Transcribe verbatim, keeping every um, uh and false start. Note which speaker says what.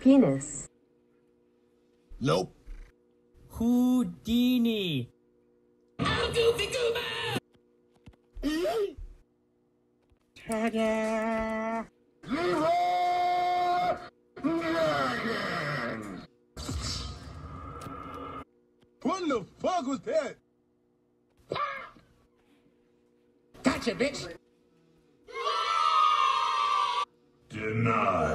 Speaker 1: Penis.
Speaker 2: Nope.
Speaker 3: Houdini.
Speaker 2: I'm Goofy Gooba!
Speaker 4: Ta-da! Leroy Dragon! What the fuck was that?
Speaker 2: Gotcha, bitch!
Speaker 4: Denied.